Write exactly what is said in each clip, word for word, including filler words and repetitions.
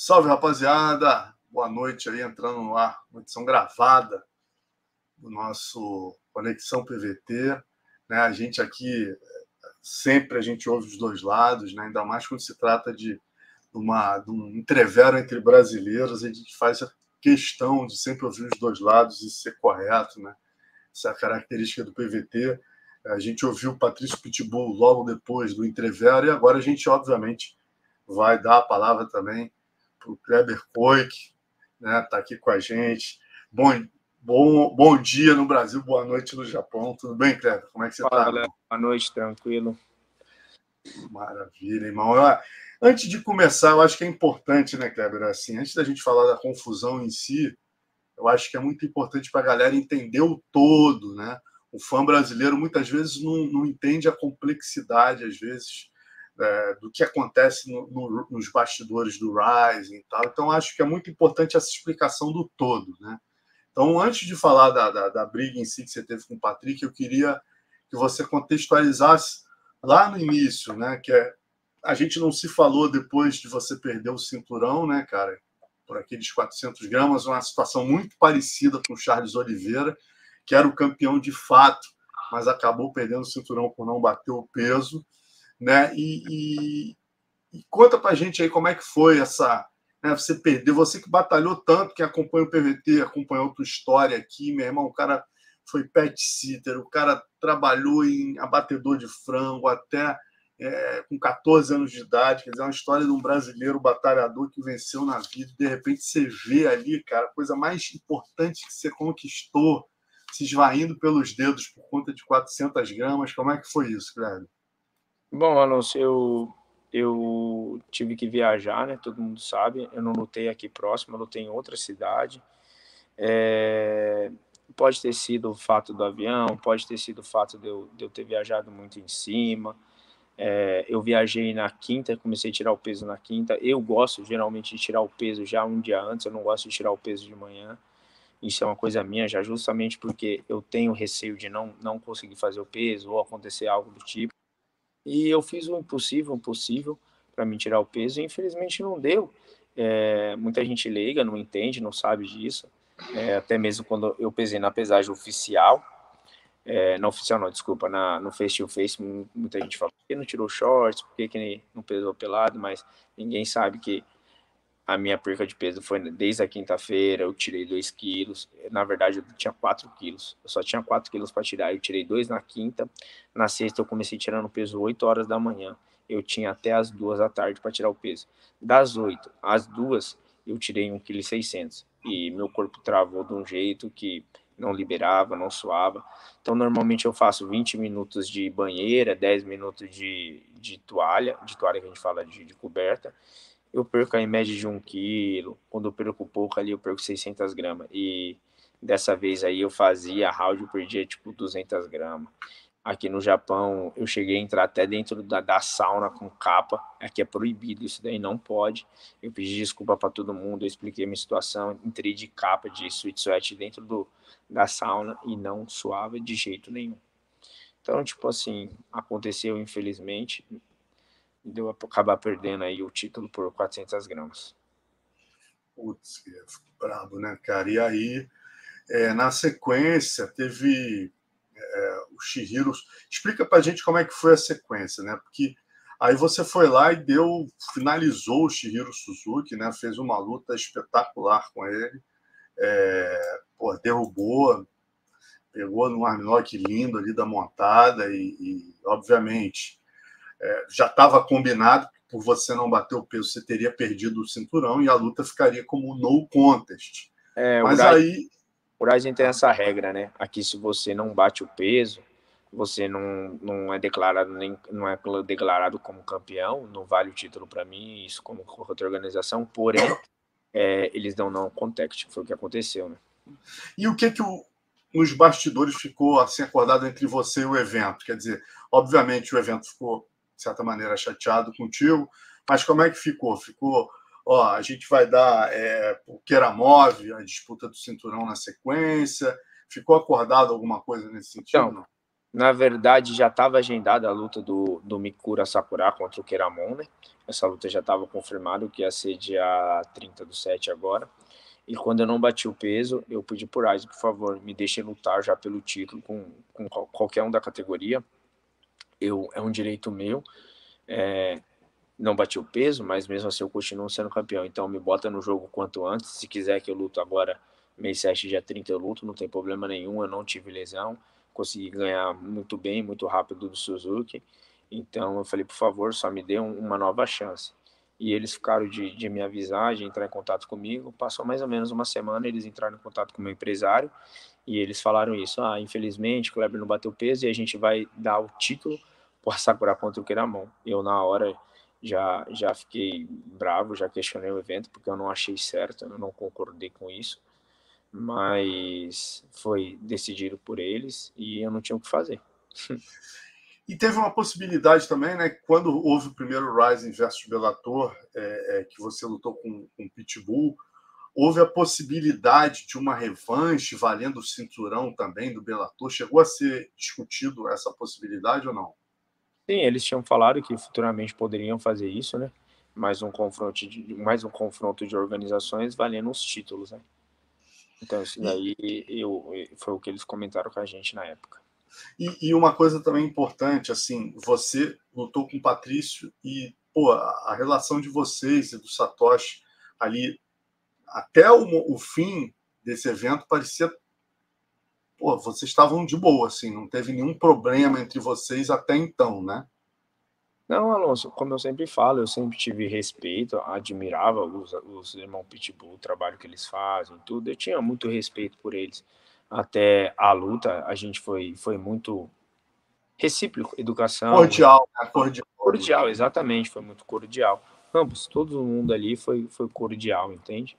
Salve, rapaziada! Boa noite aí, entrando no ar, uma edição gravada do nosso Conexão P V T. Né? A gente aqui, sempre a gente ouve os dois lados, né? Ainda mais quando se trata de, uma, de um entrevero entre brasileiros, a gente faz a questão de sempre ouvir os dois lados e ser correto, né? Essa é a característica do P V T. A gente ouviu o Patrício Pitbull logo depois do entrevero e agora a gente, obviamente, vai dar a palavra também para o Kleber Koik, né? Está aqui com a gente. Bom, bom, bom dia no Brasil, boa noite no Japão. Tudo bem, Kleber? Como é que você está? Fala, galera. Boa noite, tranquilo. Maravilha, irmão. Antes de começar, eu acho que é importante, né, Kleber? Assim, antes da gente falar da confusão em si, eu acho que é muito importante para a galera entender o todo, né? O fã brasileiro muitas vezes não, não entende a complexidade, às vezes, é, do que acontece no, no, nos bastidores do Rising e tal. Então, acho que é muito importante essa explicação do todo, né? Então, antes de falar da, da, da briga em si que você teve com o Patrick, eu queria que você contextualizasse lá no início, né? Que é, a gente não se falou depois de você perder o cinturão, né, cara? Por aqueles quatrocentos gramas, uma situação muito parecida com o Charles Oliveira, que era o campeão de fato, mas acabou perdendo o cinturão por não bater o peso, né? E, e, e conta pra gente aí como é que foi essa... Né, você perdeu, você que batalhou tanto, quem acompanha o P V T, acompanhou a tua história aqui, meu irmão, o cara foi pet sitter, o cara trabalhou em abatedor de frango até... É, com catorze anos de idade, quer dizer, é uma história de um brasileiro batalhador que venceu na vida, e de repente você vê ali, cara, a coisa mais importante que você conquistou se esvaindo pelos dedos por conta de quatrocentas gramas. Como é que foi isso, Cléber? Bom, Alonso, eu, eu tive que viajar, né? Todo mundo sabe. Eu não lutei aqui próximo, eu lutei em outra cidade. É, pode ter sido o fato do avião, pode ter sido o fato de eu, de eu ter viajado muito em cima. É, eu viajei na quinta, comecei a tirar o peso na quinta. Eu gosto geralmente de tirar o peso já um dia antes, eu não gosto de tirar o peso de manhã. Isso é uma coisa minha já, justamente porque eu tenho receio de não, não conseguir fazer o peso ou acontecer algo do tipo. E eu fiz o impossível, o possível para me tirar o peso e infelizmente não deu. É, muita gente leiga, não entende, não sabe disso. É, até mesmo quando eu pesei na pesagem oficial, é, não oficial não, desculpa, na, no face to face, muita gente fala, por que não tirou shorts, por que, que não pesou pelado, mas ninguém sabe que a minha perca de peso foi desde a quinta-feira, eu tirei dois quilos, na verdade eu tinha quatro quilos, eu só tinha quatro quilos para tirar, eu tirei dois na quinta, na sexta eu comecei tirando peso oito horas da manhã, eu tinha até as duas da tarde para tirar o peso, das oito às duas eu tirei um vírgula seis quilos, e meu corpo travou de um jeito que não liberava, não suava. Então, normalmente eu faço vinte minutos de banheira, dez minutos de, de toalha, de toalha que a gente fala de, de coberta. Eu perco em média de um quilo. Quando eu perco pouco ali, eu perco seiscentas gramas. E dessa vez aí eu fazia round, eu perdia tipo duzentas gramas. Aqui no Japão, eu cheguei a entrar até dentro da, da sauna com capa. Aqui é proibido, isso daí não pode. Eu pedi desculpa para todo mundo, eu expliquei a minha situação. Entrei de capa, de sweat dentro do, da sauna e não suava de jeito nenhum. Então, tipo assim, aconteceu infelizmente. Deu a acabar perdendo aí o título por quatrocentas gramas. Putz, brabo, né, cara? E aí, é, na sequência, teve é, o Chihiro. Explica pra gente como é que foi a sequência, né? Porque aí você foi lá e deu, finalizou o Chihiro Suzuki, né? Fez uma luta espetacular com ele. É, pô, derrubou, pegou num armlock lindo ali da montada e, e obviamente, é, já estava combinado que por você não bater o peso, você teria perdido o cinturão e a luta ficaria como no contest. É, Mas o Rising, aí... o Rising tem essa regra, né? Aqui, se você não bate o peso, você não, não é declarado nem não é declarado como campeão, não vale o título para mim, isso como outra organização, porém, é, eles dão não contact, foi o que aconteceu, né? E o que que o, nos bastidores ficou assim acordado entre você e o evento? Quer dizer, obviamente o evento ficou, de certa maneira, chateado contigo, mas como é que ficou? Ficou, ó, a gente vai dar é, o Keramov, a disputa do cinturão na sequência, ficou acordado alguma coisa nesse sentido? Então, não? Na verdade, já estava agendada a luta do, do Mikura Sakura contra o Keramon, né? Essa luta já estava confirmada, que ia ser dia trinta do sete agora. E quando eu não bati o peso, eu pedi por Aizen, por favor, me deixem lutar já pelo título com, com qualquer um da categoria. Eu, é um direito meu. É, não bati o peso, mas mesmo assim eu continuo sendo campeão. Então me bota no jogo quanto antes. Se quiser que eu luto agora, mês sete, dia trinta, eu luto, não tem problema nenhum. Eu não tive lesão, consegui ganhar muito bem, muito rápido do Suzuki. Então eu falei, por favor, só me dê um, uma nova chance. E eles ficaram de, de me avisar, de entrar em contato comigo. Passou mais ou menos uma semana, eles entraram em contato com o meu empresário e eles falaram isso. Ah, infelizmente, o Kleber não bateu peso e a gente vai dar o título para Sakura contra o Keramon. Eu, na hora, já, já fiquei bravo, já questionei o evento, porque eu não achei certo, eu não concordei com isso. Mas foi decidido por eles e eu não tinha o que fazer. E teve uma possibilidade também, né? Quando houve o primeiro Rising versus Bellator, é, é, que você lutou com, com Pitbull, houve a possibilidade de uma revanche valendo o cinturão também do Bellator. Chegou a ser discutido essa possibilidade ou não? Sim, eles tinham falado que futuramente poderiam fazer isso, né? Mais um confronto de, mais um confronto de organizações valendo os títulos, né? Então isso E, daí eu, foi o que eles comentaram com a gente na época. e, e uma coisa também importante, assim, você lutou com o Patrício e pô, a, a relação de vocês e do Satoshi ali até o, o fim desse evento parecia, pô, vocês estavam de boa, assim, não teve nenhum problema entre vocês até então, né? Não, Alonso, como eu sempre falo, eu sempre tive respeito, admirava os, os irmãos Pitbull, o trabalho que eles fazem, tudo. Eu tinha muito respeito por eles. Até a luta, a gente foi, foi muito recíproco, educação, Cordial, né? Cordial ali. cordial, exatamente, foi muito cordial. Ambos, todo mundo ali foi, foi cordial, entende?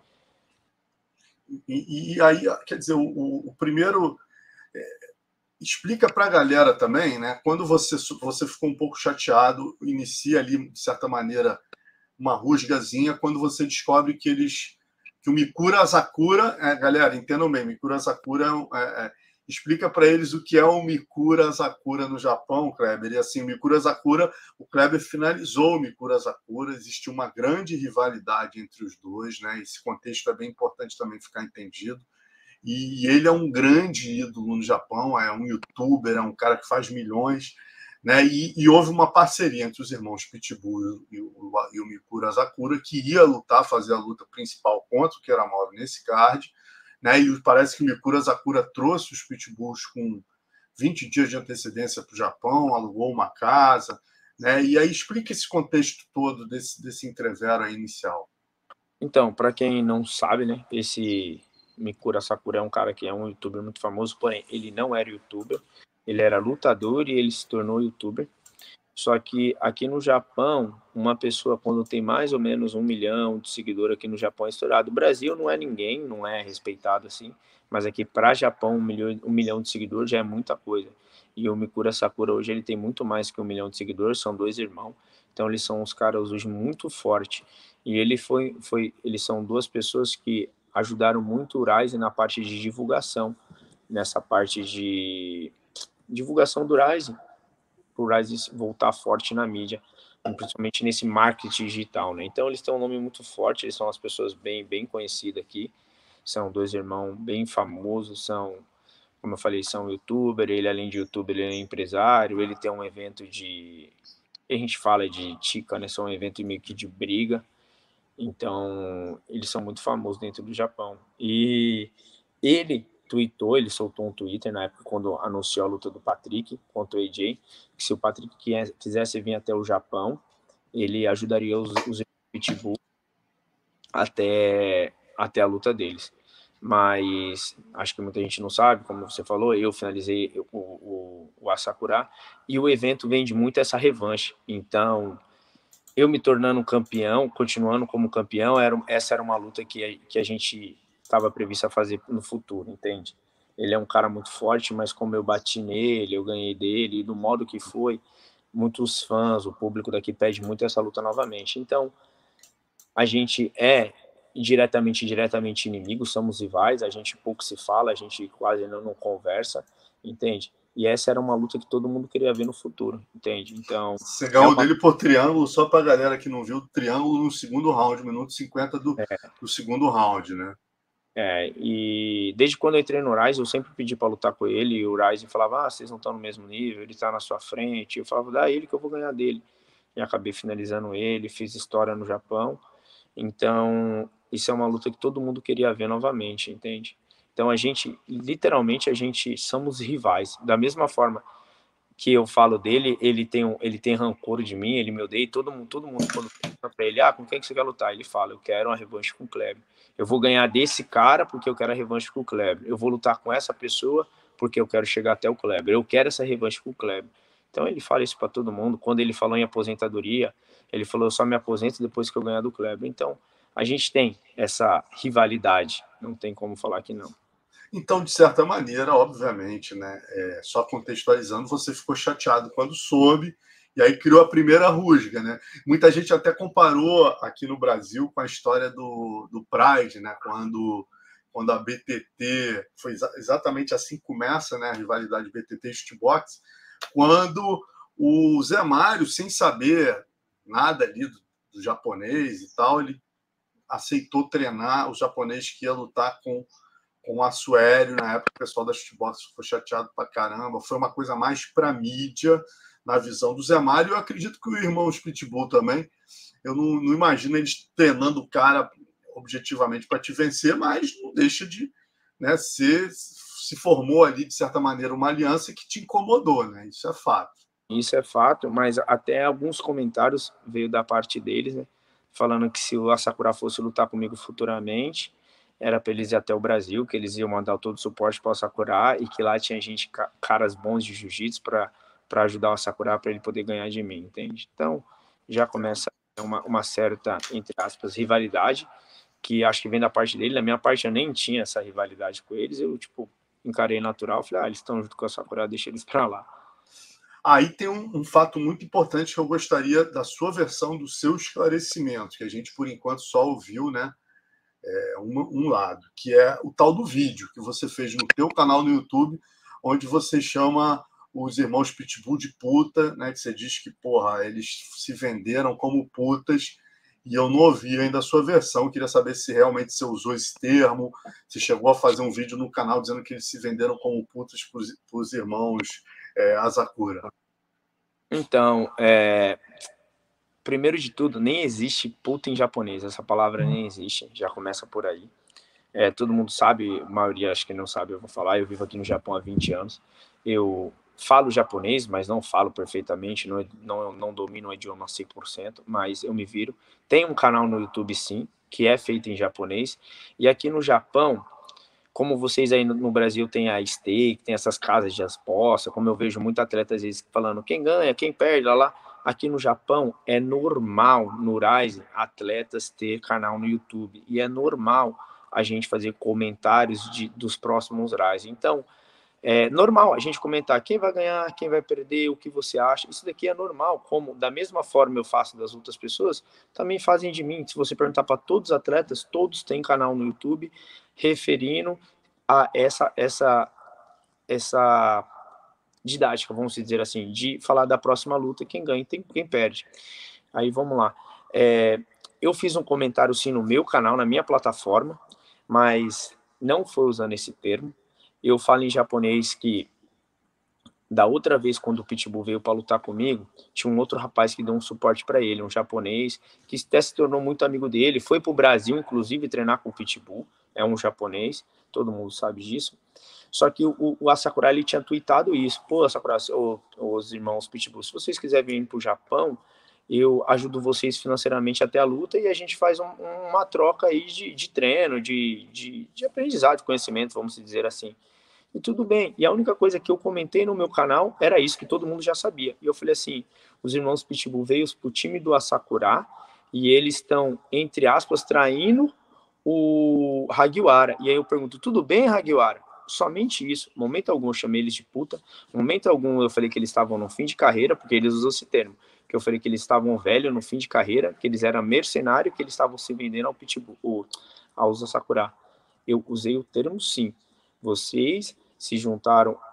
E, e aí, quer dizer, o, o primeiro. É, explica para a galera também, né? Quando você, você ficou um pouco chateado, inicia ali, de certa maneira, uma rusgazinha, quando você descobre que eles. Que o Mikura Asakura, é, galera, entendam bem, Mikura Asakura é, é, explica para eles o que é o Mikura Asakura no Japão, Kleber. E assim, o Mikura Asakura, o Kleber finalizou o Mikura Asakura, existe uma grande rivalidade entre os dois, né? Esse contexto é bem importante também ficar entendido. E ele é um grande ídolo no Japão, é um youtuber, é um cara que faz milhões, né? E, e houve uma parceria entre os irmãos Pitbull e o, e o Mikura Asakura, que ia lutar, fazer a luta principal contra o Keramov nesse card, né? E parece que o Mikura Asakura trouxe os Pitbulls com vinte dias de antecedência para o Japão, alugou uma casa, né? E aí explica esse contexto todo desse, desse entrevero inicial. Então, para quem não sabe, né, esse Mikura Sakura é um cara que é um youtuber muito famoso, porém, ele não era youtuber, ele era lutador e ele se tornou youtuber. Só que aqui no Japão, uma pessoa quando tem mais ou menos um milhão de seguidores aqui no Japão é estourado. O Brasil não é ninguém, não é respeitado assim, mas aqui para Japão um milhão, um milhão de seguidores já é muita coisa. E o Mikura Sakura hoje ele tem muito mais que um milhão de seguidores, são dois irmãos. Então eles são uns caras hoje muito fortes. E ele foi, foi, eles são duas pessoas que ajudaram muito o Ryzen na parte de divulgação, nessa parte de divulgação do Ryzen para o Rise voltar forte na mídia, principalmente nesse marketing digital, né? Então eles têm um nome muito forte, eles são as pessoas bem, bem conhecidas aqui, são dois irmãos bem famosos, são, como eu falei, são youtuber, ele além de youtuber, ele é empresário, ele tem um evento de, a gente fala de Tika, né? São um evento meio que de briga, então eles são muito famosos dentro do Japão. E ele tweetou, ele soltou um Twitter na época quando anunciou a luta do Patrick contra o A J, que se o Patrick quisesse vir até o Japão, ele ajudaria os, os Pitbull até, até a luta deles. Mas acho que muita gente não sabe, como você falou, eu finalizei o, o, o Asakura e o evento vende muito essa revanche. Então, eu me tornando campeão, continuando como campeão, era, essa era uma luta que a, que a gente estava previsto a fazer no futuro, entende? Ele é um cara muito forte, mas como eu bati nele, eu ganhei dele, e do modo que foi, muitos fãs, o público daqui pede muito essa luta novamente. Então, a gente é diretamente diretamente inimigo, somos rivais, a gente pouco se fala, a gente quase não, não conversa, entende? E essa era uma luta que todo mundo queria ver no futuro, entende? Então... Você ganhou é uma... dele por triângulo, só pra galera que não viu, triângulo no segundo round, minuto cinquenta do, é, do segundo round, né? É, e desde quando eu entrei no Rise, eu sempre pedi para lutar com ele, e o Rise falava, ah, vocês não estão no mesmo nível, ele tá na sua frente, eu falava, dá ele que eu vou ganhar dele. E acabei finalizando ele, fiz história no Japão, então isso é uma luta que todo mundo queria ver novamente, entende? Então a gente, literalmente, a gente somos rivais, da mesma forma que eu falo dele, ele tem, um, ele tem rancor de mim, ele me odeia, e todo mundo, todo mundo quando pergunta pra ele, ah, com quem que você quer lutar? Ele fala, eu quero uma revanche com o Kleber. Eu vou ganhar desse cara porque eu quero a revanche com o Kleber. Eu vou lutar com essa pessoa porque eu quero chegar até o Kleber. Eu quero essa revanche com o Kleber. Então ele fala isso para todo mundo. Quando ele falou em aposentadoria, ele falou, eu só me aposento depois que eu ganhar do Kleber. Então a gente tem essa rivalidade, não tem como falar que não. Então, de certa maneira, obviamente, né, é, só contextualizando, você ficou chateado quando soube, e aí criou a primeira rusga, né? Muita gente até comparou aqui no Brasil com a história do, do Pride, né? Quando, quando a B T T, foi exa exatamente assim que começa, né, a rivalidade B T T e Shootbox, quando o Zé Mário, sem saber nada ali do, do japonês e tal, ele aceitou treinar o japonês que ia lutar com com o Assuério, na época o pessoal da Shootbox ficou chateado pra caramba, foi uma coisa mais pra mídia, na visão do Zé Mário, eu acredito que o irmão Pitbull também, eu não, não imagino eles treinando o cara objetivamente para te vencer, mas não deixa de, né, ser, se formou ali, de certa maneira, uma aliança que te incomodou, né, isso é fato. Isso é fato, mas até alguns comentários veio da parte deles, né, falando que se o Asakura fosse lutar comigo futuramente, era para eles ir até o Brasil, que eles iam mandar todo o suporte para o Asakura e que lá tinha gente, caras bons de jiu-jitsu para ajudar o Asakura para ele poder ganhar de mim, entende? Então já começa uma, uma certa, entre aspas, rivalidade, que acho que vem da parte dele. Na minha parte eu nem tinha essa rivalidade com eles, eu tipo encarei natural, falei, ah, eles estão junto com o Asakura, deixa eles para lá. Aí tem um, um fato muito importante que eu gostaria da sua versão, do seu esclarecimento, que a gente por enquanto só ouviu, né? É, um, um lado, que é o tal do vídeo que você fez no teu canal no YouTube, onde você chama os irmãos Pitbull de puta, né? Que você diz que, porra, eles se venderam como putas, e eu não ouvi ainda a sua versão. Queria saber se realmente você usou esse termo, se chegou a fazer um vídeo no canal dizendo que eles se venderam como putas para os irmãos é, Asakura. Então, é... primeiro de tudo, nem existe puta em japonês, essa palavra nem existe, já começa por aí. É, todo mundo sabe, a maioria acho que não sabe, eu vou falar, eu vivo aqui no Japão há vinte anos, eu falo japonês, mas não falo perfeitamente, não, não, não domino o idioma cem por cento, mas eu me viro. Tem um canal no YouTube sim, que é feito em japonês, e aqui no Japão, como vocês aí no Brasil tem a steak, tem essas casas de aposta, como eu vejo muitos atletas às vezes falando quem ganha, quem perde, lá lá, aqui no Japão é normal no Rise atletas ter canal no YouTube, e é normal a gente fazer comentários de, dos próximos Rise. Então, é normal a gente comentar quem vai ganhar, quem vai perder, o que você acha. Isso daqui é normal, como da mesma forma eu faço das outras pessoas, também fazem de mim. Se você perguntar para todos os atletas, todos têm canal no YouTube referindo a essa essa essa didática, vamos dizer assim, de falar da próxima luta, quem ganha e quem perde. Aí vamos lá. É, eu fiz um comentário sim no meu canal, na minha plataforma, mas não foi usando esse termo. Eu falo em japonês que da outra vez quando o Pitbull veio para lutar comigo, tinha um outro rapaz que deu um suporte para ele, um japonês, que até se tornou muito amigo dele, foi para o Brasil, inclusive, treinar com o Pitbull, é um japonês, todo mundo sabe disso. Só que o, o Asakura, ele tinha tweetado isso, pô, Asakura, os irmãos Pitbull, se vocês quiserem vir para o Japão, eu ajudo vocês financeiramente até a luta e a gente faz um, uma troca aí de, de treino, de, de, de aprendizado, de conhecimento, vamos dizer assim. E tudo bem. E a única coisa que eu comentei no meu canal era isso, que todo mundo já sabia. E eu falei assim, os irmãos Pitbull veio pro time do Asakura e eles estão, entre aspas, traindo o Hagiwara. E aí eu pergunto, tudo bem, Hagiwara? Somente isso. Momento algum eu chamei eles de puta. Momento algum eu falei que eles estavam no fim de carreira, porque eles usam esse termo. Que eu falei que eles estavam velhos no fim de carreira, que eles eram mercenários, que eles estavam se vendendo ao Pitbull, ou ao Asakura. Eu usei o termo sim. Vocês se juntaram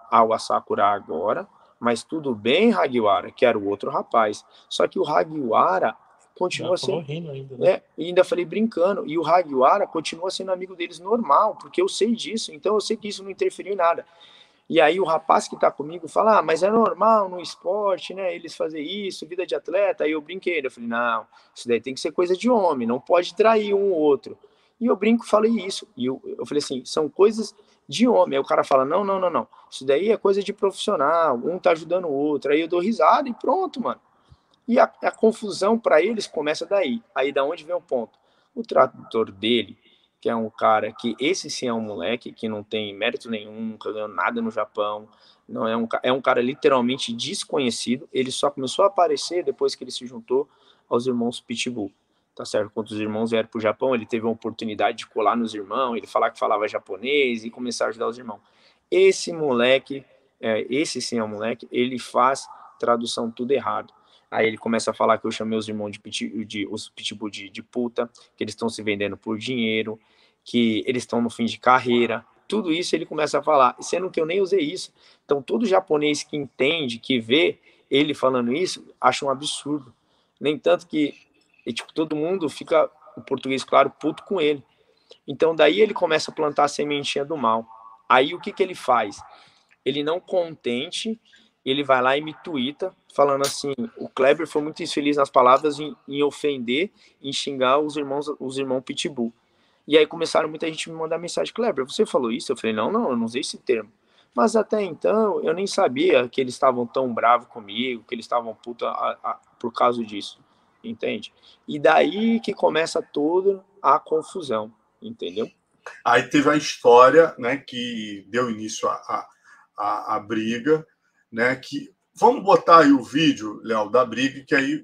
ao Asakura agora, mas tudo bem, Hagiwara, que era o outro rapaz. Só que o Hagiwara continua sendo... Ainda, né? É, e ainda falei brincando, e o Hagiwara continua sendo amigo deles normal, porque eu sei disso, então eu sei que isso não interferiu em nada. E aí o rapaz que tá comigo fala, ah, mas é normal no esporte, né, eles fazem isso, vida de atleta. Aí eu brinquei, eu falei, não, isso daí tem que ser coisa de homem, não pode trair um ou outro. E eu brinco, falei isso, e eu, eu falei assim, são coisas de homem. Aí o cara fala, não, não, não, não, isso daí é coisa de profissional, um tá ajudando o outro. Aí eu dou risada e pronto, mano. E a, a confusão para eles começa daí. Aí da onde vem o ponto? O tradutor dele, que é um cara que, esse sim é um moleque, que não tem mérito nenhum, nunca ganhou nada no Japão, não é, um, é um cara literalmente desconhecido, ele só começou a aparecer depois que ele se juntou aos irmãos Pitbull, tá certo? Quando os irmãos vieram pro Japão, ele teve a oportunidade de colar nos irmãos, ele falar que falava japonês e começar a ajudar os irmãos. Esse moleque, é, esse sim é um moleque, ele faz tradução tudo errado. Aí ele começa a falar que eu chamei os irmãos de, piti, de, os pitbull de, de puta, que eles estão se vendendo por dinheiro, que eles estão no fim de carreira. Tudo isso ele começa a falar, sendo que eu nem usei isso. Então todo japonês que entende, que vê ele falando isso, acha um absurdo. Nem tanto que e, tipo, todo mundo fica, o português, claro, puto com ele. Então daí ele começa a plantar a sementinha do mal. Aí o que, que ele faz? Ele não contente, ele vai lá e me tuita, falando assim, o Kleber foi muito infeliz nas palavras em, em ofender, em xingar os irmãos, os irmãos Pitbull. E aí começaram muita gente a me mandar mensagem, Kleber, você falou isso? Eu falei, não, não, eu não usei esse termo. Mas até então, eu nem sabia que eles estavam tão bravos comigo, que eles estavam puta a, a, por causa disso, entende? E daí que começa toda a confusão, entendeu? Aí teve a história, né, que deu início à a, a, a briga, né, que... Vamos botar aí o vídeo, Léo, da briga, que aí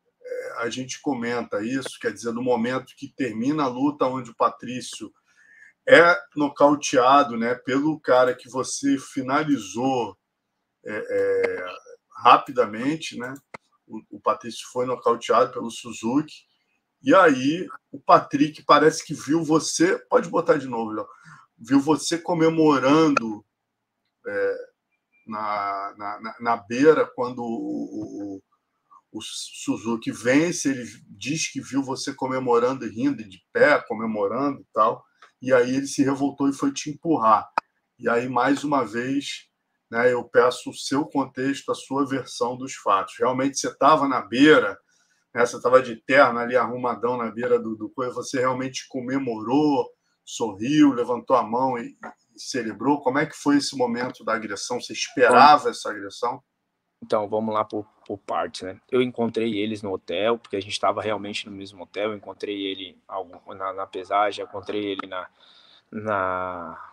é, a gente comenta isso, quer dizer, no momento que termina a luta, onde o Patrício é nocauteado, né, pelo cara que você finalizou é, é, rapidamente, né? O, o Patrício foi nocauteado pelo Suzuki, e aí o Patrick parece que viu você, pode botar de novo, Léo, viu você comemorando é, na, na, na beira quando o, o, o Suzuki vence, ele diz que viu você comemorando e rindo de pé, comemorando e tal, e aí ele se revoltou e foi te empurrar. E aí, mais uma vez, né, eu peço o seu contexto, a sua versão dos fatos. Realmente você estava na beira, né, você estava de terno ali, arrumadão na beira do, do coisa, você realmente comemorou, sorriu, levantou a mão e, e celebrou? Como é que foi esse momento da agressão? Você esperava Bom, essa agressão? Então, vamos lá por, por partes, né? Eu encontrei eles no hotel, porque a gente estava realmente no mesmo hotel, eu encontrei ele na, na pesagem, encontrei ele na, na,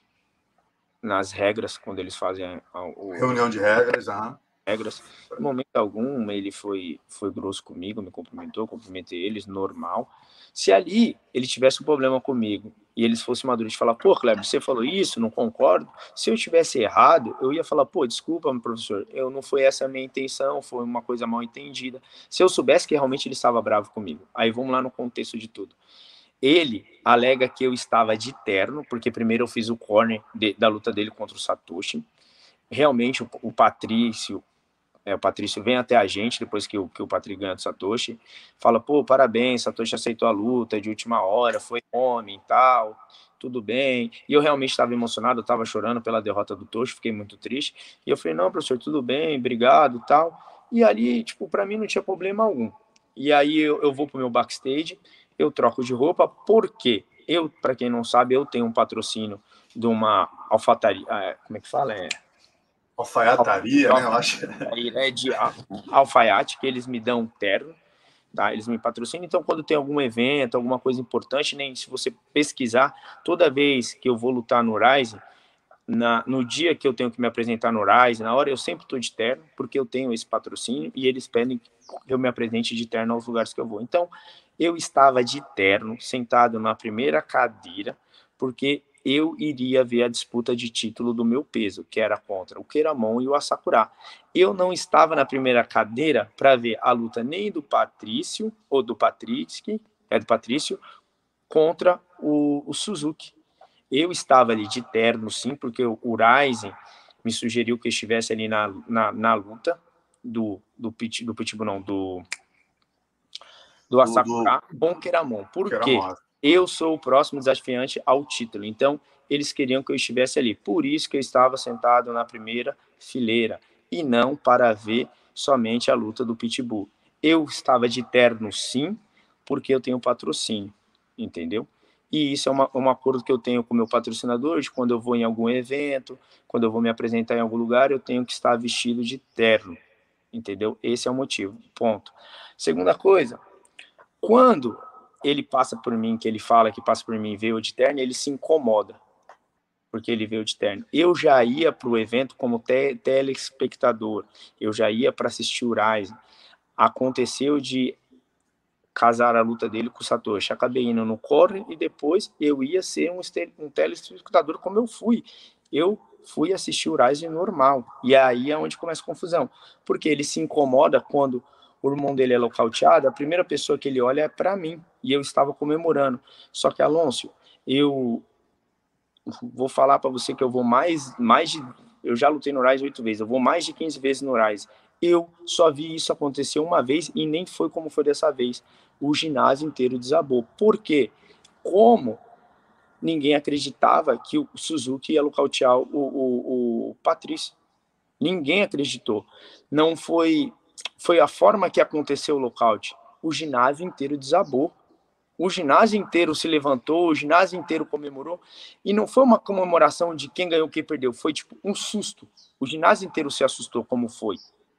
nas regras, quando eles fazem o... Reunião de regras, aham. regras. Em momento algum, ele foi, foi grosso comigo, me cumprimentou, cumprimentei eles, normal. Se ali ele tivesse um problema comigo e eles fossem maduros de falar, pô, Kleber, você falou isso, não concordo. Se eu tivesse errado, eu ia falar, pô, desculpa, meu professor, eu não foi essa a minha intenção, foi uma coisa mal entendida. Se eu soubesse que realmente ele estava bravo comigo. Aí vamos lá no contexto de tudo. Ele alega que eu estava de terno, porque primeiro eu fiz o corner de, da luta dele contra o Satoshi. Realmente, o, o Patrício, É, o Patrício vem até a gente, depois que o, que o Patrick ganha do Satoshi, fala, pô, parabéns, Satoshi aceitou a luta de última hora, foi homem e tal, tudo bem. E eu realmente estava emocionado, eu estava chorando pela derrota do Toshi, fiquei muito triste. E eu falei, não, professor, tudo bem, obrigado e tal. E ali, tipo, para mim não tinha problema algum. E aí eu, eu vou pro meu backstage, eu troco de roupa, porque eu, para quem não sabe, eu tenho um patrocínio de uma alfataria, como é que fala? É... Alfaiataria, né? Eu acho. É de alfaiate, que eles me dão terno, tá? Eles me patrocinam. Então, quando tem algum evento, alguma coisa importante, nem se você pesquisar, toda vez que eu vou lutar no Rise, na, no dia que eu tenho que me apresentar no Rise, na hora eu sempre estou de terno, porque eu tenho esse patrocínio e eles pedem que eu me apresente de terno aos lugares que eu vou. Então, eu estava de terno, sentado na primeira cadeira, porque eu iria ver a disputa de título do meu peso, que era contra o Keramon e o Asakura. Eu não estava na primeira cadeira para ver a luta nem do Patrício, ou do Patrick, é do Patrício, contra o, o Suzuki. Eu estava ali de terno, sim, porque o Ryzen, me sugeriu que eu estivesse ali na, na, na luta do, do, pit, do Pitbull, não, do, do Asakura com Keramon. Por quê? Eu sou o próximo desafiante ao título, então eles queriam que eu estivesse ali. Por isso que eu estava sentado na primeira fileira e não para ver somente a luta do Pitbull. Eu estava de terno, sim, porque eu tenho patrocínio, entendeu? E isso é uma, um acordo que eu tenho com o meu patrocinador, de quando eu vou em algum evento, quando eu vou me apresentar em algum lugar, eu tenho que estar vestido de terno, entendeu? Esse é o motivo, ponto. Segunda coisa, quando ele passa por mim, que ele fala que passa por mim e veio de terno, ele se incomoda, porque ele veio de terno. Eu já ia para o evento como te telespectador, eu já ia para assistir o Rise. Aconteceu de casar a luta dele com o Satoshi. Acabei indo no corre e depois eu ia ser um, um telespectador como eu fui. Eu fui assistir o Rise normal. E aí é onde começa a confusão. Porque ele se incomoda quando o irmão dele é nocauteado, a primeira pessoa que ele olha é para mim. E eu estava comemorando. Só que, Alonso, eu vou falar para você que eu vou mais, mais de... Eu já lutei no Rise oito vezes. Eu vou mais de quinze vezes no Rise. Eu só vi isso acontecer uma vez e nem foi como foi dessa vez. O ginásio inteiro desabou. Por quê? Como ninguém acreditava que o Suzuki ia nocautear o, o, o Patrício. Ninguém acreditou. Não foi, foi a forma que aconteceu o nocaute. O ginásio inteiro desabou. O ginásio inteiro se levantou, o ginásio inteiro comemorou. E não foi uma comemoração de quem ganhou, quem perdeu. Foi tipo um susto. O ginásio inteiro se assustou como foi.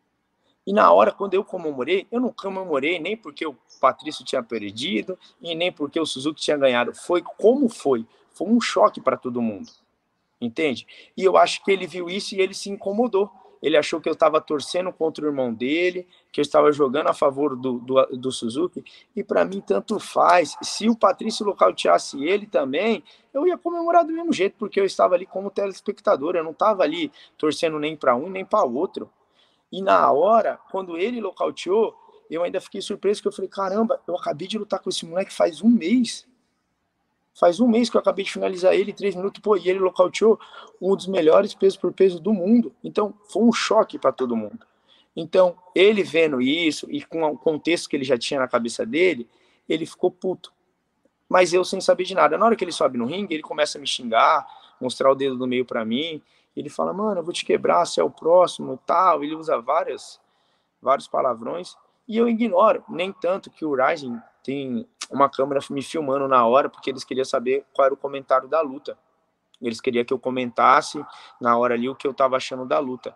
E na hora, quando eu comemorei, eu não comemorei nem porque o Patrício tinha perdido e nem porque o Suzuki tinha ganhado. Foi como foi. Foi um choque para todo mundo. Entende? E eu acho que ele viu isso e ele se incomodou. Ele achou que eu estava torcendo contra o irmão dele, que eu estava jogando a favor do, do, do Suzuki. E para mim, tanto faz. Se o Patrício nocauteasse ele também, eu ia comemorar do mesmo jeito, porque eu estava ali como telespectador. Eu não estava ali torcendo nem para um nem para outro. E na hora, quando ele nocauteou, eu ainda fiquei surpreso, que eu falei, caramba, eu acabei de lutar com esse moleque faz um mês. Faz um mês que eu acabei de finalizar ele em três minutos, pô, e ele nocauteou um dos melhores pesos por peso do mundo. Então, foi um choque para todo mundo. Então, ele vendo isso, e com o contexto que ele já tinha na cabeça dele, ele ficou puto. Mas eu sem saber de nada. Na hora que ele sobe no ringue, ele começa a me xingar, mostrar o dedo do meio para mim. Ele fala, mano, eu vou te quebrar, você é o próximo, tal. Ele usa várias, vários palavrões. E eu ignoro. Nem tanto que o Rising tem uma câmera me filmando na hora, porque eles queriam saber qual era o comentário da luta. Eles queriam que eu comentasse na hora ali o que eu tava achando da luta.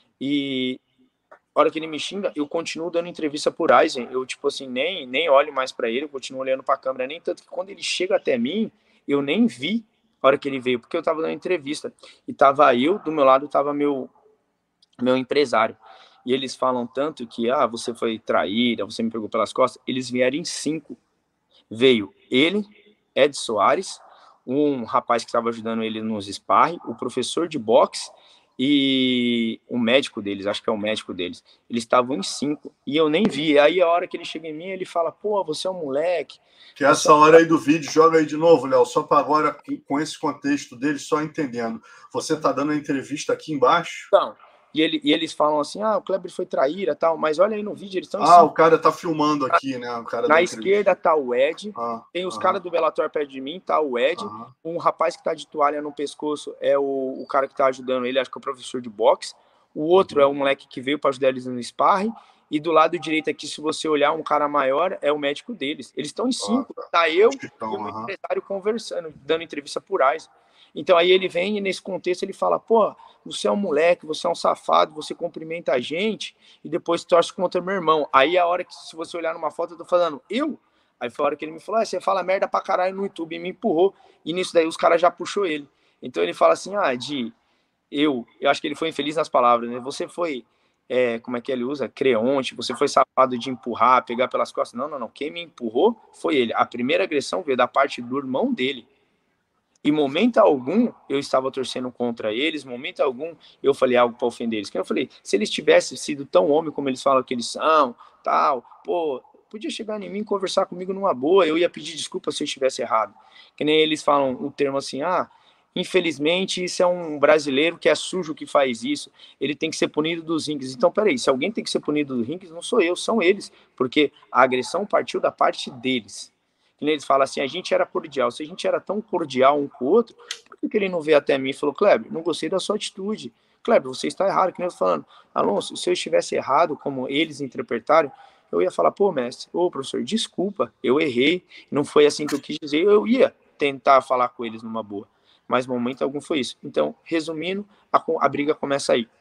E a hora que ele me xinga, eu continuo dando entrevista por Rising. Eu, tipo assim, nem, nem olho mais para ele, eu continuo olhando para a câmera. Nem tanto que quando ele chega até mim, eu nem vi a hora que ele veio, porque eu tava dando entrevista. E tava eu, do meu lado tava meu, meu empresário. E eles falam tanto que, ah, você foi traída, você me pegou pelas costas. Eles vieram em cinco. Veio ele, Ed Soares, um rapaz que estava ajudando ele nos sparring, o professor de boxe e o médico deles, acho que é o médico deles. Eles estavam em cinco e eu nem vi. Aí a hora que ele chega em mim, ele fala, pô, você é um moleque. Que essa hora aí do vídeo, joga aí de novo, Léo, só para agora, com esse contexto dele, só entendendo. Você tá dando a entrevista aqui embaixo? Não. E, ele, e eles falam assim, ah, o Kleber foi traíra, tal, mas olha aí no vídeo, eles estão... Ah, cinco. O cara tá filmando aqui, né? O cara na esquerda tá o Ed, ah, tem os ah, caras do Bellator perto de mim, tá o Ed, ah, um rapaz que tá de toalha no pescoço é o, o cara que tá ajudando ele, acho que é o professor de boxe, o outro uhum. é o moleque que veio para ajudar eles no sparring, e do lado direito aqui, se você olhar, um cara maior é o médico deles. Eles estão em cinco, ah, tá. tá eu então, e o meu uhum. empresário conversando, dando entrevista por Ais. Então aí ele vem e nesse contexto ele fala, pô, você é um moleque, você é um safado, você cumprimenta a gente e depois torce contra meu irmão. Aí a hora que, se você olhar numa foto, eu tô falando, eu? Aí foi a hora que ele me falou, ah, você fala merda pra caralho no YouTube, e me empurrou. E nisso daí os caras já puxou ele. Então ele fala assim, ah, Di, eu, eu acho que ele foi infeliz nas palavras, né? Você foi, é, como é que ele usa? Creonte, você foi safado de empurrar, pegar pelas costas. Não, não, não. Quem me empurrou foi ele. A primeira agressão veio da parte do irmão dele. Em momento algum, eu estava torcendo contra eles, momento algum, eu falei algo para ofender eles. Que eu falei, se eles tivessem sido tão homem como eles falam que eles são, tal, pô, podia chegar em mim e conversar comigo numa boa, eu ia pedir desculpa se eu estivesse errado. Que nem eles falam o termo assim, ah, Infelizmente, isso é um brasileiro que é sujo que faz isso. Ele tem que ser punido dos rings. Então, peraí, se alguém tem que ser punido dos rings, não sou eu, são eles. Porque a agressão partiu da parte deles. Que eles falam assim, a gente era cordial. Se a gente era tão cordial um com o outro, por que, que ele não veio até mim e falou, Kleber, não gostei da sua atitude. Kleber, você está errado, que nem eu tô falando. Alonso, se eu estivesse errado, como eles interpretaram, eu ia falar, pô, mestre, ô, professor, desculpa, eu errei, não foi assim que eu quis dizer, eu ia tentar falar com eles numa boa. Mas momento algum foi isso. Então, resumindo, a, a briga começa aí.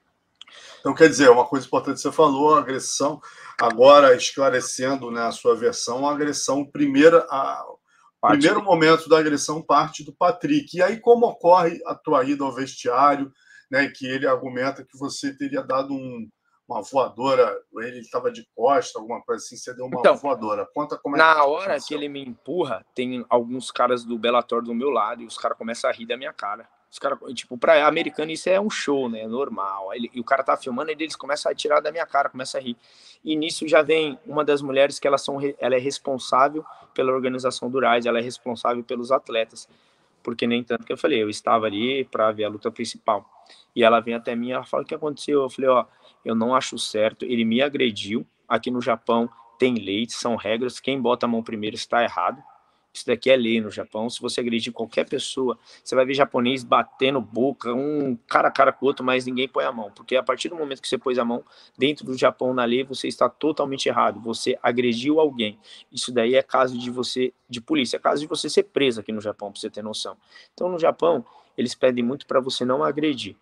Então, quer dizer, uma coisa importante que você falou, a agressão, agora esclarecendo, né, a sua versão, a agressão, primeira, a, o primeiro momento da agressão parte do Patrick. E aí, como ocorre a tua ida ao vestiário, né, que ele argumenta que você teria dado um, uma voadora, ele estava de costa, alguma coisa assim, você deu uma então, voadora. Conta como é na que hora aconteceu. que ele me empurra, tem alguns caras do Bellator do meu lado e os caras começam a rir da minha cara. Os caras, tipo, pra americano isso é um show, né? É normal. Ele, e o cara tá filmando e eles começam a tirar da minha cara, começam a rir. E nisso já vem uma das mulheres que elas são, ela é responsável pela organização do Rise, ela é responsável pelos atletas. Porque nem tanto que eu falei, eu estava ali para ver a luta principal. E ela vem até mim e ela fala, o que aconteceu? Eu falei, ó, eu não acho certo, ele me agrediu. Aqui no Japão tem lei, são regras, quem bota a mão primeiro está errado. Isso daqui é lei no Japão. Se você agredir qualquer pessoa, você vai ver japonês batendo boca, um cara a cara com o outro, mas ninguém põe a mão. Porque a partir do momento que você pôs a mão dentro do Japão na lei, você está totalmente errado. Você agrediu alguém. Isso daí é caso de você, de polícia, é caso de você ser preso aqui no Japão, para você ter noção. Então, no Japão, eles pedem muito para você não agredir.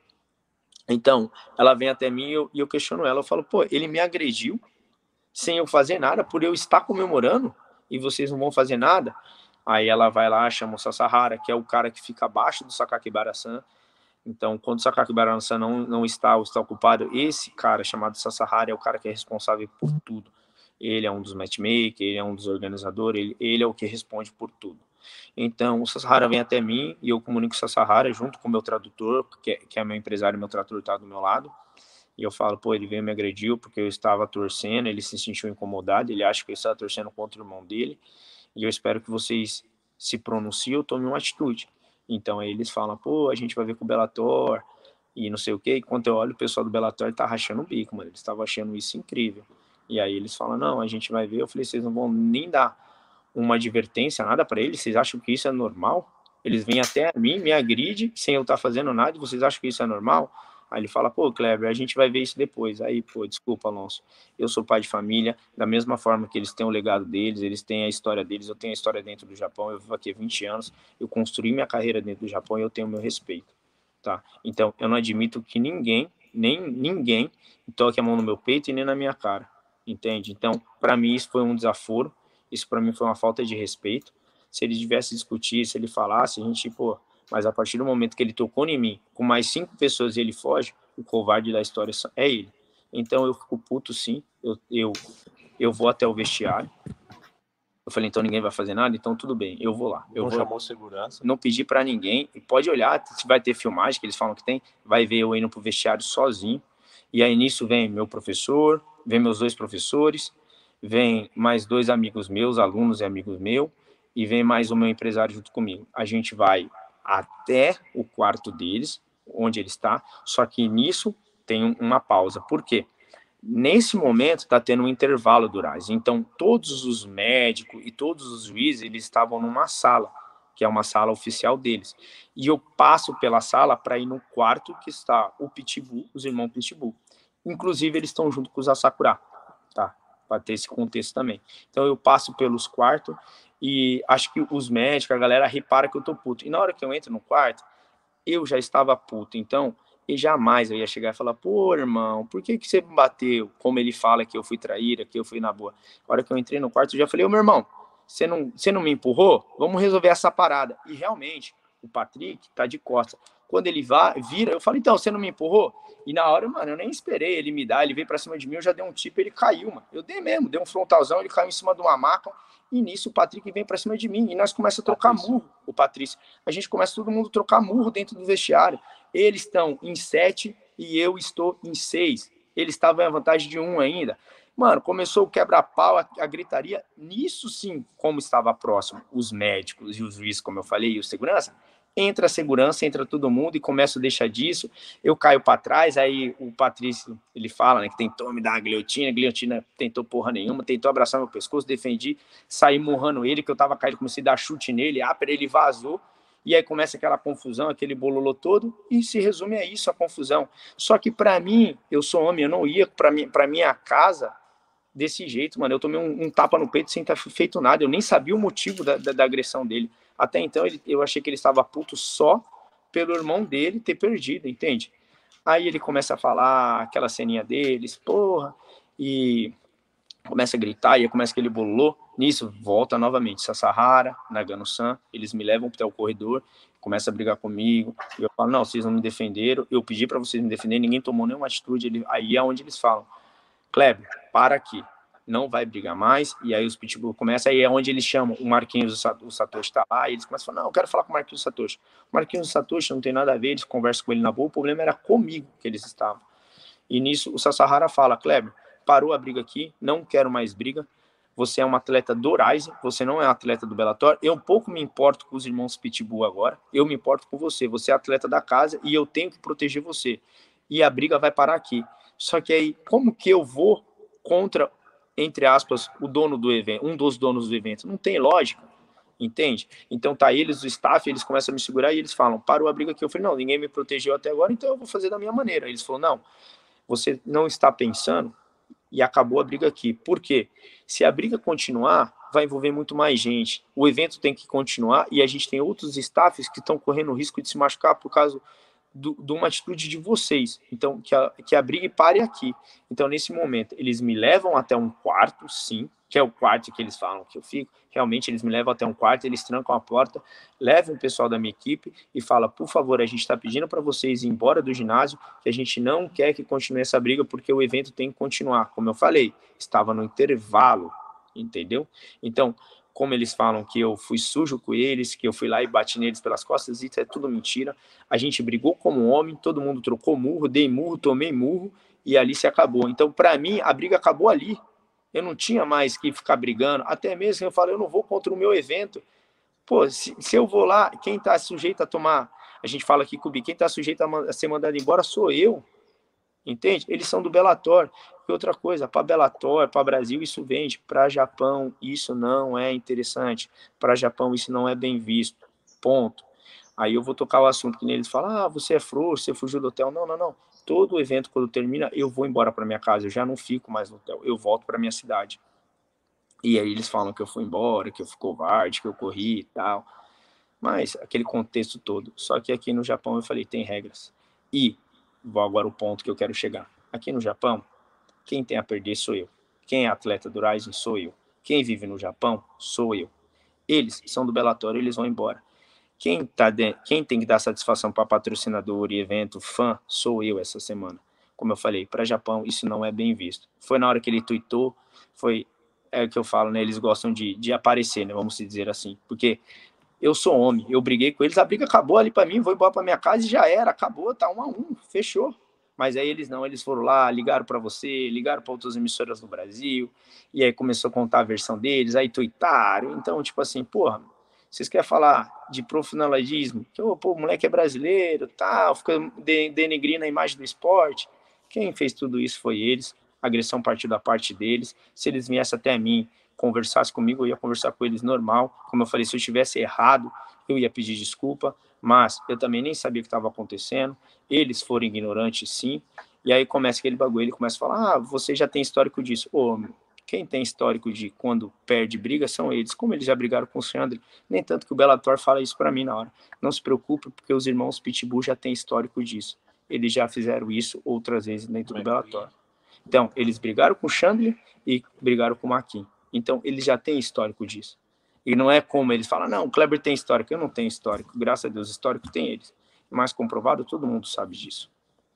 Então, ela vem até mim e eu, e eu questiono ela. Eu falo, pô, ele me agrediu sem eu fazer nada, por eu estar comemorando e vocês não vão fazer nada. Aí ela vai lá, chama o Sasahara, que é o cara que fica abaixo do Sakakibara-san. Então, quando o Sakakibara-san não, não está ou está ocupado, esse cara chamado Sasahara é o cara que é responsável por tudo. Ele é um dos matchmakers, ele é um dos organizadores, ele, ele é o que responde por tudo. Então, o Sasahara vem até mim e eu comunico com o Sasahara junto com o meu tradutor, que é, que é meu empresário, meu tradutor está do meu lado. E eu falo, pô, ele veio me agrediu porque eu estava torcendo, ele se sentiu incomodado, ele acha que eu estava torcendo contra o irmão dele, e eu espero que vocês se pronunciem ou tomem uma atitude. Então aí eles falam, pô, a gente vai ver com o Bellator, e não sei o quê. Enquanto eu olho, o pessoal do Bellator tá rachando o bico, mano, eles estavam achando isso incrível. E aí eles falam, não, a gente vai ver. Eu falei, vocês não vão nem dar uma advertência, nada para eles? Vocês acham que isso é normal? Eles vêm até a mim, me agride, sem eu estar fazendo nada, e vocês acham que isso é normal? Aí ele fala, pô, Kleber, a gente vai ver isso depois. Aí, pô, desculpa, Alonso, eu sou pai de família, da mesma forma que eles têm o legado deles, eles têm a história deles, eu tenho a história dentro do Japão, eu vivo aqui há vinte anos, eu construí minha carreira dentro do Japão e eu tenho o meu respeito, tá? Então, eu não admito que ninguém, nem ninguém, toque a mão no meu peito e nem na minha cara, entende? Então, para mim, isso foi um desaforo, isso para mim foi uma falta de respeito. Se ele tivesse discutir, se ele falasse, a gente, pô, mas a partir do momento que ele tocou em mim, com mais cinco pessoas e ele foge, o covarde da história é ele. Então eu fico puto sim, eu, eu, eu vou até o vestiário. Eu falei, então ninguém vai fazer nada? Então tudo bem, eu vou lá. Eu Não vou, chamou segurança? Não pedi para ninguém, pode olhar, se vai ter filmagem, que eles falam que tem, vai ver eu indo pro vestiário sozinho. E aí nisso vem meu professor, vem meus dois professores, vem mais dois amigos meus, alunos e amigos meus, e vem mais o meu empresário junto comigo. A gente vai até o quarto deles, onde ele está, só que nisso tem uma pausa. Por quê? Nesse momento está tendo um intervalo do Rise. Então, todos os médicos e todos os juízes, eles estavam numa sala, que é uma sala oficial deles. E eu passo pela sala para ir no quarto que está o Pitbull, os irmãos Pitbull. Inclusive, eles estão junto com os Asakura, tá? Para ter esse contexto também. Então, eu passo pelos quartos e acho que os médicos, a galera repara que eu tô puto. E na hora que eu entro no quarto, eu já estava puto. Então, e jamais eu ia chegar e falar, pô, irmão, por que que você me bateu? Como ele fala que eu fui traíra, que eu fui na boa. A hora que eu entrei no quarto, eu já falei, ô, meu irmão, você não, você não me empurrou? Vamos resolver essa parada. E realmente, o Patrick tá de costas. Quando ele vai, vira, eu falo, então, você não me empurrou? E na hora, mano, eu nem esperei ele me dar, ele veio pra cima de mim, eu já dei um tipo, ele caiu, mano. Eu dei mesmo, dei um frontalzão, ele caiu em cima de uma maca, e nisso o Patrick vem pra cima de mim, e nós começamos a trocar Patrício. murro, o Patrício. A gente começa todo mundo a trocar murro dentro do vestiário. Eles estão em sete e eu estou em seis. Eles estavam em vantagem de um ainda. Mano, começou o quebra-pau, a, a gritaria. Nisso sim, como estava próximo, os médicos e os juízes, como eu falei, e o segurança, entra a segurança, entra todo mundo e começa a deixar disso, eu caio para trás, aí o Patrício, ele fala, né, que tentou me dar uma guilhotina, a guilhotina tentou porra nenhuma, tentou abraçar meu pescoço, defendi, saí murrando ele, que eu tava caído, comecei a dar chute nele, ah, ele vazou, e aí começa aquela confusão, aquele bololô todo, e se resume a isso, a confusão. Só que para mim, eu sou homem, eu não ia para minha, pra minha casa desse jeito, mano. Eu tomei um, um tapa no peito sem ter feito nada, eu nem sabia o motivo da, da, da agressão dele. Até então, ele, eu achei que ele estava puto só pelo irmão dele ter perdido, entende? Aí ele começa a falar aquela ceninha deles, porra, e começa a gritar, e aí começa aquele bololô. Nisso, volta novamente Sasahara, Nagano-san, eles me levam até o corredor, começa a brigar comigo, e eu falo, não, vocês não me defenderam, eu pedi para vocês me defenderem, ninguém tomou nenhuma atitude, ele, aí é onde eles falam, Kleber, para aqui, não vai brigar mais, e aí os pitbull começam, aí é onde eles chamam o Marquinhos, o Satoshi tá lá, e eles começam a falar, não, eu quero falar com o Marquinhos Satoshi. O Marquinhos Satoshi não tem nada a ver, eles conversam com ele na boa, o problema era comigo que eles estavam. E nisso o Sasahara fala, Kleber, parou a briga aqui, não quero mais briga, você é um atleta do Rise, você não é um atleta do Bellator, eu pouco me importo com os irmãos Pitbull agora, eu me importo com você, você é atleta da casa e eu tenho que proteger você. E a briga vai parar aqui. Só que aí, como que eu vou contra, entre aspas, o dono do evento, um dos donos do evento? Não tem lógica, entende? Então tá eles, o staff, eles começam a me segurar e eles falam, parou a briga aqui. Eu falei, não, ninguém me protegeu até agora, então eu vou fazer da minha maneira. Eles falaram, não, você não está pensando e acabou a briga aqui. Por quê? Se a briga continuar, vai envolver muito mais gente. O evento tem que continuar e a gente tem outros staffs que estão correndo o risco de se machucar por causa do, de uma atitude de vocês. Então, que a, que a briga pare aqui. Então, nesse momento, eles me levam até um quarto, sim, que é o quarto que eles falam que eu fico. Realmente, eles me levam até um quarto, eles trancam a porta, levam o pessoal da minha equipe e falam, por favor, a gente está pedindo para vocês ir embora do ginásio, que a gente não quer que continue essa briga, porque o evento tem que continuar. Como eu falei, estava no intervalo, entendeu? Então, como eles falam que eu fui sujo com eles, que eu fui lá e bati neles pelas costas, isso é tudo mentira. A gente brigou como homem, todo mundo trocou murro, dei murro, tomei murro, e ali se acabou. Então, para mim, a briga acabou ali. Eu não tinha mais que ficar brigando, até mesmo eu falo, eu não vou contra o meu evento. Pô, se, se eu vou lá, quem está sujeito a tomar, a gente fala aqui, Cubi, quem está sujeito a, a ser mandado embora sou eu, entende? Eles são do Bellator. E outra coisa, para Bellator, para Brasil, isso vende. Para Japão, isso não é interessante. Para Japão, isso não é bem visto. Ponto. Aí eu vou tocar o assunto que eles falam, ah, você é frouxo, você fugiu do hotel. Não, não, não. Todo evento, quando termina, eu vou embora para minha casa. Eu já não fico mais no hotel. Eu volto para minha cidade. E aí eles falam que eu fui embora, que eu fui covarde, que eu corri e tal. Mas aquele contexto todo. Só que aqui no Japão eu falei, tem regras. E vou agora o ponto que eu quero chegar. Aqui no Japão, quem tem a perder sou eu. Quem é atleta do Rising sou eu. Quem vive no Japão sou eu. Eles são do Bellator, eles vão embora. Quem, tá de... Quem tem que dar satisfação para patrocinador e evento, fã, sou eu essa semana. Como eu falei, para Japão isso não é bem visto. Foi na hora que ele tweetou, foi é o que eu falo, né? Eles gostam de, de aparecer, né? Vamos dizer assim. Porque eu sou homem, eu briguei com eles, a briga acabou ali para mim, vou embora para minha casa e já era, acabou, tá um a um, fechou. Mas aí eles não, eles foram lá, ligaram para você, ligaram para outras emissoras no Brasil, e aí começou a contar a versão deles, aí tuitaram, então, tipo assim, porra, vocês querem falar de profissionalismo, que oh, pô, o moleque é brasileiro, tal, fica denegrindo a imagem do esporte. Quem fez tudo isso foi eles, a agressão partiu da parte deles, se eles viessem até mim, conversasse comigo, eu ia conversar com eles normal, como eu falei, se eu tivesse errado, eu ia pedir desculpa, mas eu também nem sabia o que estava acontecendo, eles foram ignorantes sim, e aí começa aquele bagulho, ele começa a falar, ah, você já tem histórico disso. Ô, quem tem histórico de quando perde briga são eles, como eles já brigaram com o Xandre, nem tanto que o Bellator fala isso para mim na hora, não se preocupe, porque os irmãos Pitbull já têm histórico disso, eles já fizeram isso outras vezes dentro do Bellator. Então, eles brigaram com o Xandre e brigaram com o Maquin. Então, eles já têm histórico disso. E não é como eles falam, não, o Kleber tem histórico. Eu não tenho histórico. Graças a Deus, histórico tem eles. Mais comprovado, todo mundo sabe disso.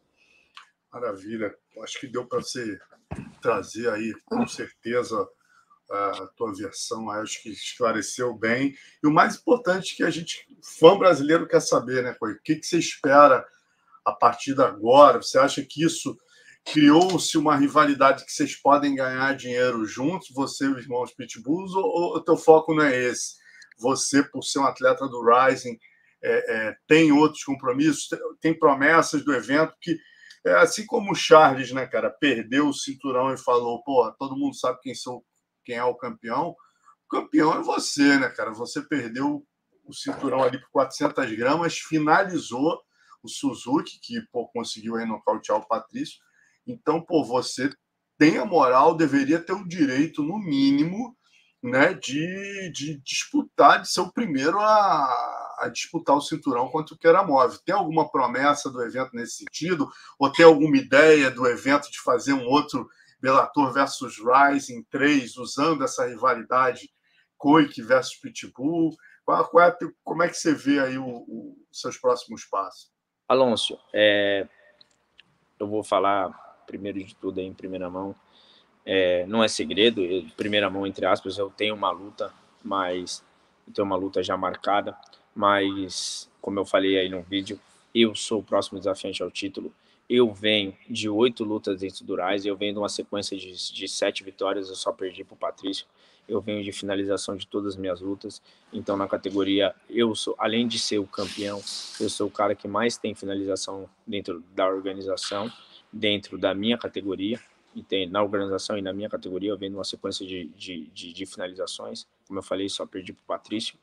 Maravilha. Acho que deu para você trazer aí, com certeza, a tua versão. Acho que esclareceu bem. E o mais importante que a gente, fã brasileiro, quer saber, né, Coelho? O que, que você espera a partir de agora? Você acha que isso... criou-se uma rivalidade que vocês podem ganhar dinheiro juntos, você e os irmãos Pitbulls, ou o teu foco não é esse? Você, por ser um atleta do Rising, é, é, tem outros compromissos, tem promessas do evento que, é, assim como o Charles, né, cara, perdeu o cinturão e falou, pô, todo mundo sabe quem, sou, quem é o campeão. O campeão é você, né, cara? Você perdeu o cinturão ali por quatrocentas gramas, finalizou o Suzuki, que pô, conseguiu aí nocautear o Patrício. Então, pô, você tem a moral, deveria ter o direito, no mínimo, né, de, de disputar, de ser o primeiro a, a disputar o cinturão contra o Keramov. Tem alguma promessa do evento nesse sentido? Ou tem alguma ideia do evento de fazer um outro Bellator versus Rising três, usando essa rivalidade Koik versus Pitbull? Qual, qual é, como é que você vê aí os seus próximos passos? Alonso, é, eu vou falar primeiro de tudo aí em primeira mão. É, não é segredo, eu, primeira mão, entre aspas, eu tenho uma luta, mas eu tenho uma luta já marcada, mas, como eu falei aí no vídeo, eu sou o próximo desafiante ao título. Eu venho de oito lutas dentro do Rise, eu venho de uma sequência de, de sete vitórias, eu só perdi para o Patrício. Eu venho de finalização de todas as minhas lutas, então na categoria, eu sou, além de ser o campeão, eu sou o cara que mais tem finalização dentro da organização, dentro da minha categoria. E tem, na organização e na minha categoria, eu venho uma sequência de, de, de, de finalizações. Como eu falei, só perdi para o Patrício.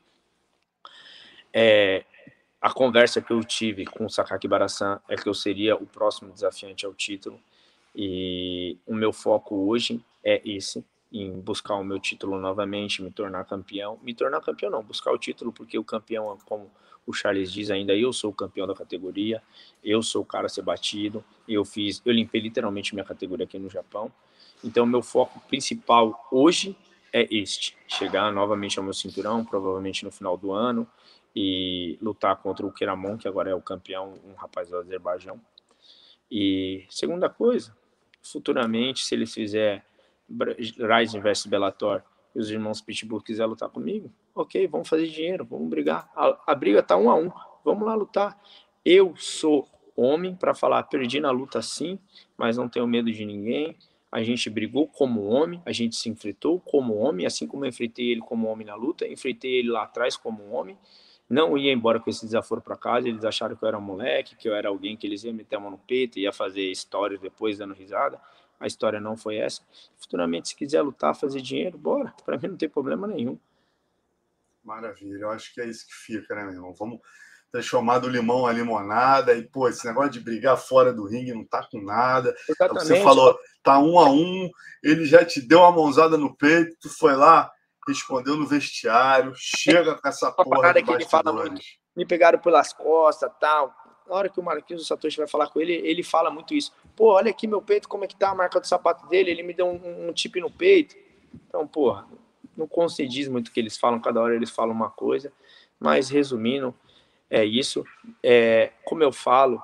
É, a conversa que eu tive com o Sakaki Barasan é que eu seria o próximo desafiante ao título. E o meu foco hoje é esse, em buscar o meu título novamente, me tornar campeão. Me tornar campeão não, buscar o título, porque o campeão, como o Charles diz ainda, eu sou o campeão da categoria, eu sou o cara a ser batido, eu fiz, eu limpei literalmente minha categoria aqui no Japão. Então, meu foco principal hoje é este, chegar novamente ao meu cinturão, provavelmente no final do ano, e lutar contra o Keramon, que agora é o campeão, um rapaz do Azerbaijão. E segunda coisa, futuramente, se eles fizerem Rise versus Bellator e os irmãos Pitbull quiserem lutar comigo, ok, vamos fazer dinheiro, vamos brigar. A, a briga tá um a um, vamos lá lutar. Eu sou homem para falar, perdi na luta sim, mas não tenho medo de ninguém. A gente brigou como homem, a gente se enfrentou como homem, assim como eu enfrentei ele como homem na luta, enfrentei ele lá atrás como homem. Não ia embora com esse desaforo para casa, eles acharam que eu era um moleque, que eu era alguém que eles iam meter a mão no peito, ia fazer histórias depois dando risada. A história não foi essa. Futuramente, se quiser lutar, fazer dinheiro, bora. Para mim não tem problema nenhum. Maravilha, eu acho que é isso que fica, né, meu irmão? Vamos transformar do limão a limonada e, pô, esse negócio de brigar fora do ringue não tá com nada. Exatamente. Você falou, tá um a um, ele já te deu uma mãozada no peito, tu foi lá, respondeu no vestiário, chega com essa porra de que ele fala muito, me pegaram pelas costas, tal. Na hora que o Marquinhos Satoshi vai falar com ele, ele fala muito isso. Pô, olha aqui meu peito, como é que tá a marca do sapato dele, ele me deu um, um tip no peito. Então, porra, não concediz muito o que eles falam, cada hora eles falam uma coisa. Mas, resumindo, é isso. É, como eu falo,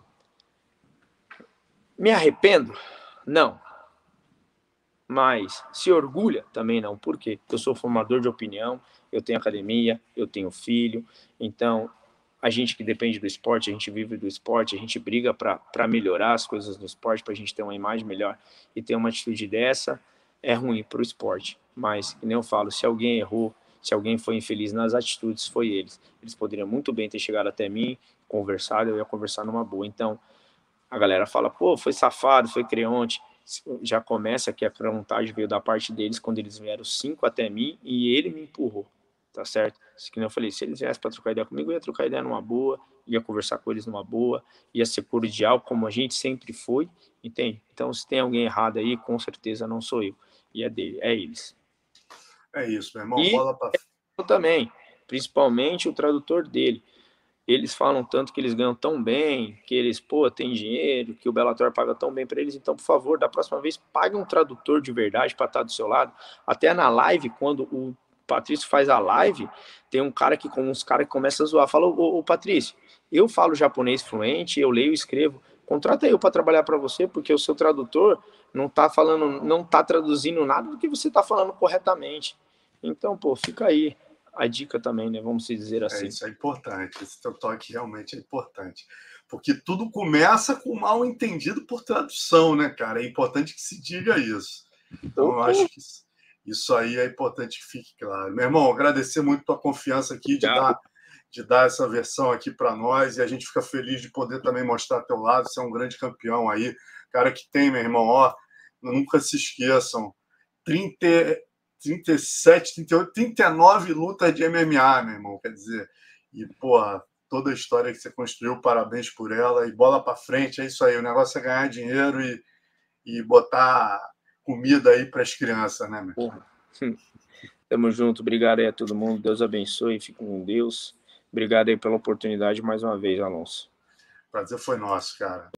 me arrependo? Não. Mas se orgulha? Também não. Por quê? Eu sou formador de opinião, eu tenho academia, eu tenho filho, então a gente que depende do esporte, a gente vive do esporte, a gente briga para melhorar as coisas no esporte, para a gente ter uma imagem melhor, e ter uma atitude dessa é ruim para o esporte. Mas, que nem eu falo, se alguém errou, se alguém foi infeliz nas atitudes, foi eles. Eles poderiam muito bem ter chegado até mim, conversado, eu ia conversar numa boa. Então, a galera fala, pô, foi safado, foi creonte. Já começa que a creontagem veio da parte deles quando eles vieram cinco até mim e ele me empurrou, tá certo? Que nem eu falei, se eles viessem para trocar ideia comigo, eu ia trocar ideia numa boa, ia conversar com eles numa boa, ia ser cordial, como a gente sempre foi, entende? Então, se tem alguém errado aí, com certeza não sou eu, e é dele, é eles. É isso, meu irmão, e bola pra... eu também, principalmente o tradutor dele. Eles falam tanto que eles ganham tão bem, que eles, pô, tem dinheiro, que o Bellator paga tão bem para eles. Então, por favor, da próxima vez, pague um tradutor de verdade para estar do seu lado. Até na live, quando o Patrício faz a live, tem um cara que, com uns caras que começa a zoar. Fala, ô, ô Patrício, eu falo japonês fluente, eu leio e escrevo. Contrata eu para trabalhar para você, porque o seu tradutor não tá falando, não tá traduzindo nada do que você tá falando corretamente. Então, pô, fica aí a dica também, né? Vamos dizer assim. É, isso é importante. Esse teu toque realmente é importante. Porque tudo começa com mal entendido por tradução, né, cara? É importante que se diga isso. Então, Opa. eu acho que isso aí é importante que fique claro. Meu irmão, agradecer muito a tua confiança aqui de dar, de dar essa versão aqui para nós, e a gente fica feliz de poder também mostrar teu lado. Você é um grande campeão aí, cara que tem, meu irmão, ó, nunca se esqueçam, trinta, trinta e sete, trinta e oito, trinta e nove lutas de M M A, meu irmão, quer dizer, e, porra, toda a história que você construiu, parabéns por ela, e bola para frente, é isso aí, o negócio é ganhar dinheiro e, e botar comida aí para as crianças, né, meu? Porra. Tamo junto, obrigado aí a todo mundo, Deus abençoe, fique com Deus. Obrigado aí pela oportunidade mais uma vez, Alonso. Prazer foi nosso, cara.